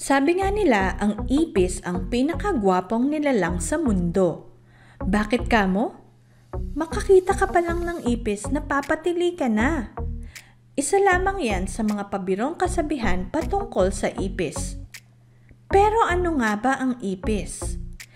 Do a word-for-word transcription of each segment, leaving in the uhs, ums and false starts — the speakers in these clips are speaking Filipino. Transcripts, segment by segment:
Sabi nga nila, ang ipis ang pinakagwapong nilalang sa mundo. Bakit ka mo? Makakita ka pa lang ng ipis, napapatili ka na. Isa lamang yan sa mga pabirong kasabihan patungkol sa ipis. Pero ano nga ba ang ipis?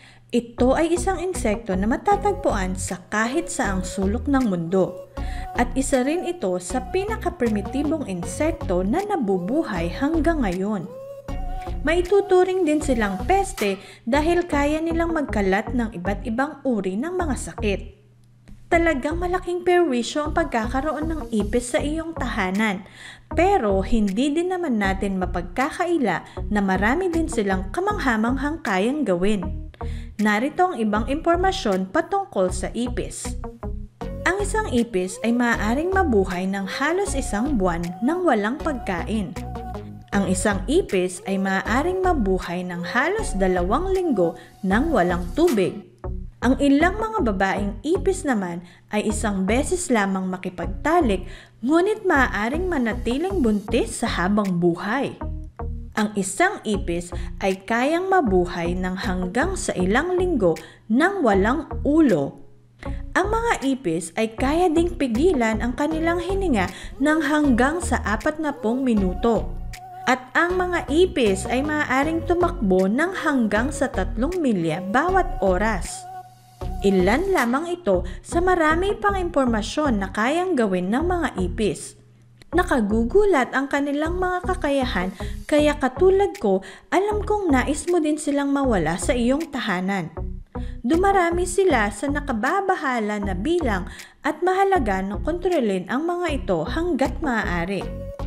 Ito ay isang insekto na matatagpuan sa kahit saang sulok ng mundo. At isa rin ito sa pinaka-primitibong insekto na nabubuhay hanggang ngayon. Maituturing din silang peste dahil kaya nilang magkalat ng iba't ibang uri ng mga sakit. Talagang malaking perwisyo ang pagkakaroon ng ipis sa iyong tahanan, pero hindi din naman natin mapagkakaila na marami din silang kamanghamanghang kayang gawin. Narito ang ibang impormasyon patungkol sa ipis. Ang isang ipis ay maaaring mabuhay ng halos isang buwan nang walang pagkain. Ang isang ipis ay maaaring mabuhay ng halos dalawang linggo nang walang tubig. Ang ilang mga babaeng ipis naman ay isang beses lamang makipagtalik, ngunit maaaring manatiling buntis sa habang buhay. Ang isang ipis ay kayang mabuhay ng hanggang sa ilang linggo nang walang ulo. Ang mga ipis ay kaya ding pigilan ang kanilang hininga ng hanggang sa apat na pung minuto. At ang mga ipis ay maaaring tumakbo ng hanggang sa tatlong milya bawat oras. Ilan lamang ito sa marami pang impormasyon na kayang gawin ng mga ipis. Nakagugulat ang kanilang mga kakayahan, kaya katulad ko, alam kong nais mo din silang mawala sa iyong tahanan. Dumarami sila sa nakababahala na bilang at mahalaga na kontrolin ang mga ito hanggat maaari.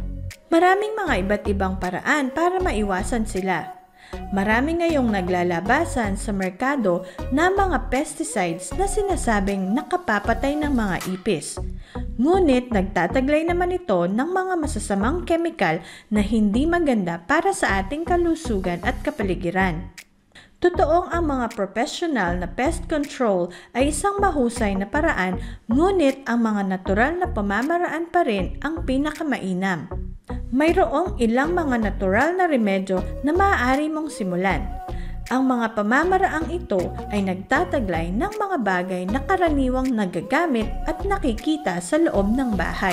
Maraming mga iba't ibang paraan para maiwasan sila. Marami ngayong naglalabasan sa merkado na mga pesticides na sinasabing nakapapatay ng mga ipis. Ngunit nagtataglay naman ito ng mga masasamang kemikal na hindi maganda para sa ating kalusugan at kapaligiran. Totoong ang mga professional na pest control ay isang mahusay na paraan, ngunit ang mga natural na pamamaraan pa rin ang pinakamainam. Mayroong ilang mga natural na remedyo na maaari mong simulan. Ang mga pamamaraang ito ay nagtataglay ng mga bagay na karaniwang nagagamit at nakikita sa loob ng bahay.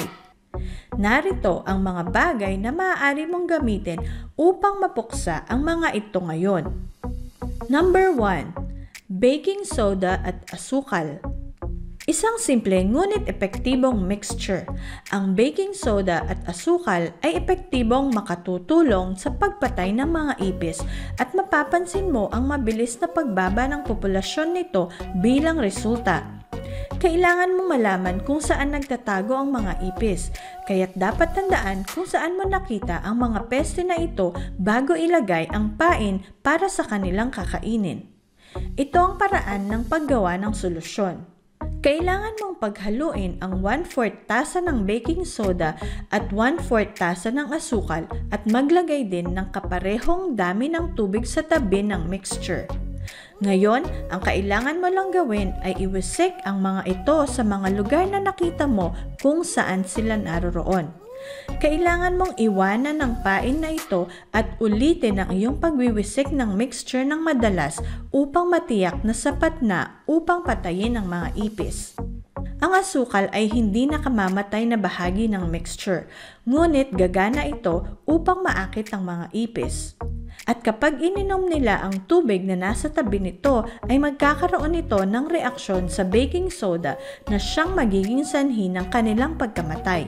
Narito ang mga bagay na maaari mong gamitin upang mapuksa ang mga ito ngayon. Number one. Baking soda at asukal. Isang simple ngunit epektibong mixture. Ang baking soda at asukal ay epektibong makatutulong sa pagpatay ng mga ipis at mapapansin mo ang mabilis na pagbaba ng populasyon nito bilang resulta. Kailangan mo malaman kung saan nagtatago ang mga ipis, kaya't dapat tandaan kung saan mo nakita ang mga peste na ito bago ilagay ang pain para sa kanilang kakainin. Ito ang paraan ng paggawa ng solusyon. Kailangan mong paghaluin ang one-fourth tasa ng baking soda at one-fourth tasa ng asukal at maglagay din ng kaparehong dami ng tubig sa tabi ng mixture. Ngayon, ang kailangan mo lang gawin ay iwisik ang mga ito sa mga lugar na nakita mo kung saan sila naroroon. Kailangan mong iwanan ng pain na ito at ulitin ang iyong pagwiwisik ng mixture ng madalas upang matiyak na sapat na upang patayin ang mga ipis. Ang asukal ay hindi nakamamatay na bahagi ng mixture, ngunit gagana ito upang maakit ang mga ipis. At kapag ininom nila ang tubig na nasa tabi nito, ay magkakaroon ito ng reaksyon sa baking soda na siyang magiging sanhi ng kanilang pagkamatay.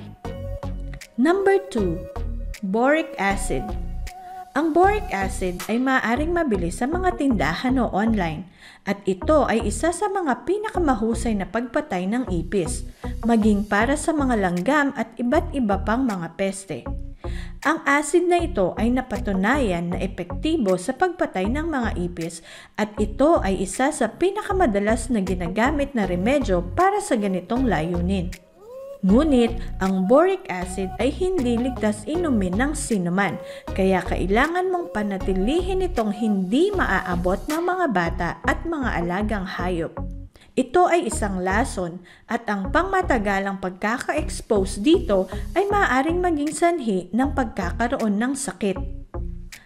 Number two. Boric acid. Ang boric acid ay maaaring mabili sa mga tindahan o online at ito ay isa sa mga pinakamahusay na pagpatay ng ipis, maging para sa mga langgam at iba't iba pang mga peste. Ang acid na ito ay napatunayan na epektibo sa pagpatay ng mga ipis at ito ay isa sa pinakamadalas na ginagamit na remedyo para sa ganitong layunin. Ngunit, ang boric acid ay hindi ligtas inumin ng sinuman, kaya kailangan mong panatilihin itong hindi maaabot ng mga bata at mga alagang hayop. Ito ay isang lason at ang pangmatagalang pagkaka-expose dito ay maaaring maging sanhi ng pagkakaroon ng sakit.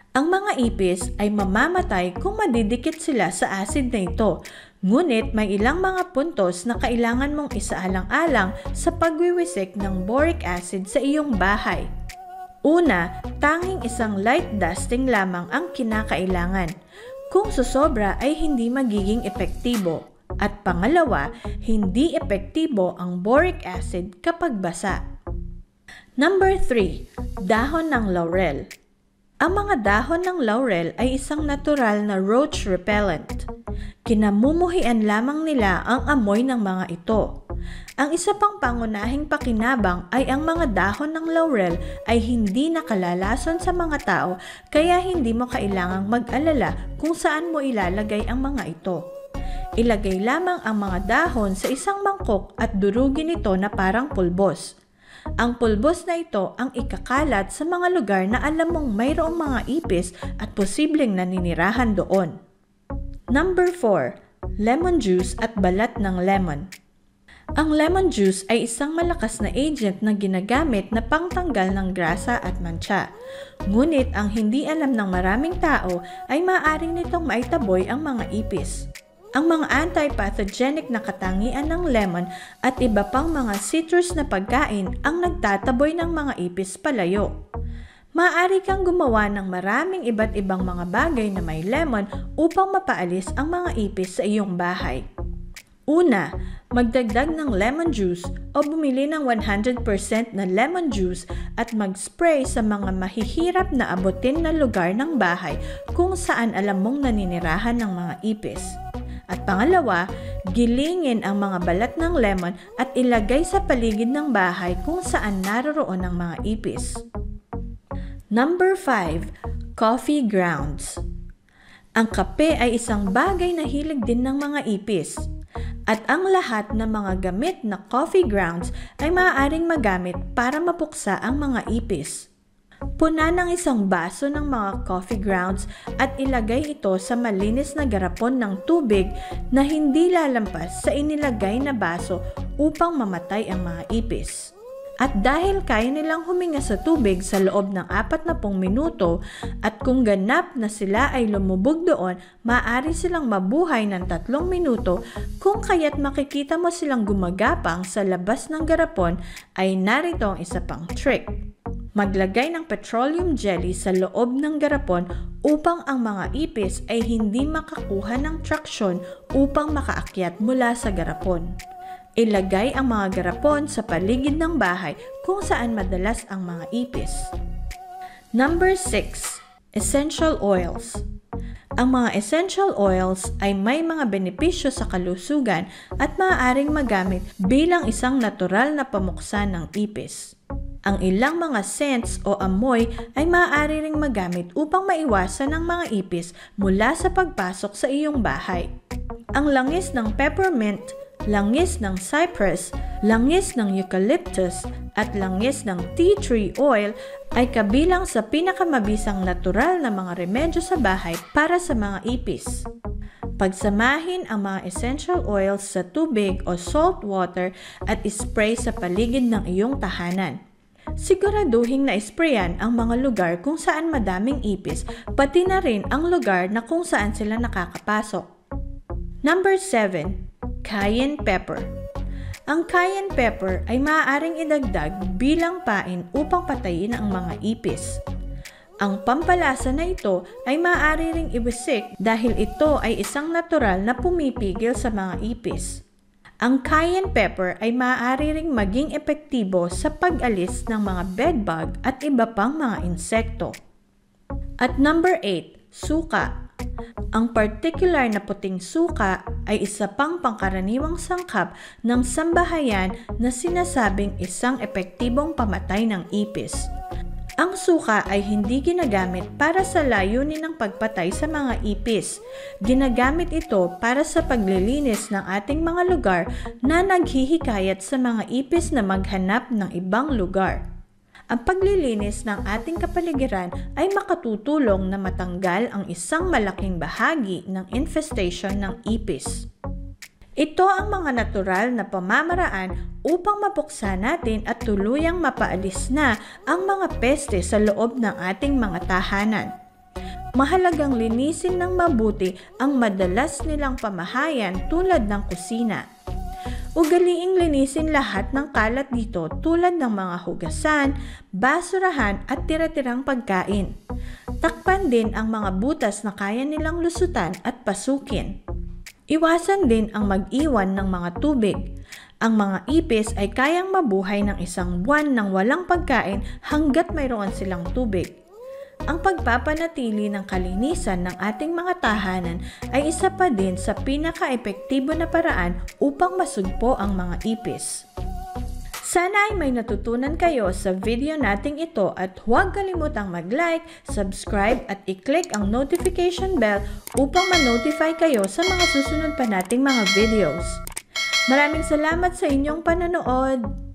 Ang mga ipis ay mamamatay kung madidikit sila sa acid na ito. Ngunit may ilang mga puntos na kailangan mong isaalang-alang sa pagwiwisik ng boric acid sa iyong bahay. Una, tanging isang light dusting lamang ang kinakailangan. Kung susobra ay hindi magiging epektibo. At pangalawa, hindi epektibo ang boric acid kapag basa. Number three, dahon ng laurel. Ang mga dahon ng laurel ay isang natural na roach repellent. Kinamumuhian lamang nila ang amoy ng mga ito. Ang isa pang pangunahing pakinabang ay ang mga dahon ng laurel ay hindi nakalalason sa mga tao kaya hindi mo kailangang mag-alala kung saan mo ilalagay ang mga ito. Ilagay lamang ang mga dahon sa isang mangkok at durugin ito na parang pulbos. Ang pulbos na ito ang ikakalat sa mga lugar na alam mong mayroong mga ipis at posibleng naninirahan doon. Number four, lemon juice at balat ng lemon. Ang lemon juice ay isang malakas na agent na ginagamit na pangtanggal ng grasa at mantsa. Ngunit ang hindi alam ng maraming tao ay maaaring nitong maitaboy ang mga ipis. Ang mga anti-pathogenic na katangian ng lemon at iba pang mga citrus na pagkain ang nagtataboy ng mga ipis palayo. Maaari kang gumawa ng maraming iba't ibang mga bagay na may lemon upang mapaalis ang mga ipis sa iyong bahay. Una, magdagdag ng lemon juice o bumili ng one hundred percent na lemon juice at mag-spray sa mga mahihirap na abutin na lugar ng bahay kung saan alam mong naninirahan ng mga ipis. At pangalawa, gilingin ang mga balat ng lemon at ilagay sa paligid ng bahay kung saan naroroon ang mga ipis. Number five, coffee grounds. Ang kape ay isang bagay na hilig din ng mga ipis. At ang lahat ng mga gamit na coffee grounds ay maaaring magamit para mapuksa ang mga ipis. Punan ng isang baso ng mga coffee grounds at ilagay ito sa malinis na garapon ng tubig na hindi lalampas sa inilagay na baso upang mamatay ang mga ipis. At dahil kaya nilang huminga sa tubig sa loob ng apat na pung minuto at kung ganap na sila ay lumubog doon, maaari silang mabuhay ng tatlong minuto kung kaya't makikita mo silang gumagapang sa labas ng garapon ay narito ang isa pang trick. Maglagay ng petroleum jelly sa loob ng garapon upang ang mga ipis ay hindi makakuha ng traksyon upang makaakyat mula sa garapon. Ilagay ang mga garapon sa paligid ng bahay kung saan madalas ang mga ipis. Number six, essential oils. Ang mga essential oils ay may mga benepisyo sa kalusugan at maaaring magamit bilang isang natural na pamuksa ng ipis. Ang ilang mga scents o amoy ay maaari ring magamit upang maiwasan ang mga ipis mula sa pagpasok sa iyong bahay. Ang langis ng peppermint, langis ng cypress, langis ng eucalyptus, at langis ng tea tree oil ay kabilang sa pinakamabisang natural na mga remedyo sa bahay para sa mga ipis. Pagsamahin ang mga essential oils sa tubig o salt water at ispray sa paligid ng iyong tahanan. Siguraduhin na isprayan ang mga lugar kung saan madaming ipis, pati na rin ang lugar na kung saan sila nakakapasok. Number seven, cayenne pepper. Ang cayenne pepper ay maaaring idagdag bilang pain upang patayin ang mga ipis. Ang pampalasa na ito ay maaari ring iwisik dahil ito ay isang natural na pumipigil sa mga ipis. Ang cayenne pepper ay maaari ring maging epektibo sa pag-alis ng mga bedbug at iba pang mga insekto. At number eight, suka. Ang particular na puting suka ay isa pang pangkaraniwang sangkap ng sambahayan na sinasabing isang epektibong pamatay ng ipis. Ang suka ay hindi ginagamit para sa layunin ng pagpatay sa mga ipis. Ginagamit ito para sa paglilinis ng ating mga lugar na naghihikayat sa mga ipis na maghanap ng ibang lugar. Ang paglilinis ng ating kapaligiran ay makatutulong na matanggal ang isang malaking bahagi ng infestation ng ipis. Ito ang mga natural na pamamaraan upang mapuksa natin at tuluyang mapaalis na ang mga peste sa loob ng ating mga tahanan. Mahalagang linisin ng mabuti ang madalas nilang pamahayan tulad ng kusina. Ugaliing linisin lahat ng kalat dito tulad ng mga hugasan, basurahan at tira-tirang pagkain. Takpan din ang mga butas na kaya nilang lusutan at pasukin. Iwasan din ang mag-iwan ng mga tubig. Ang mga ipis ay kayang mabuhay ng isang buwan ng walang pagkain hanggat mayroon silang tubig. Ang pagpapanatili ng kalinisan ng ating mga tahanan ay isa pa din sa pinaka-epektibo na paraan upang masugpo ang mga ipis. Sana ay may natutunan kayo sa video nating ito at huwag kalimutang mag-like, subscribe at i-click ang notification bell upang ma-notify kayo sa mga susunod pa nating mga videos. Maraming salamat sa inyong panonood!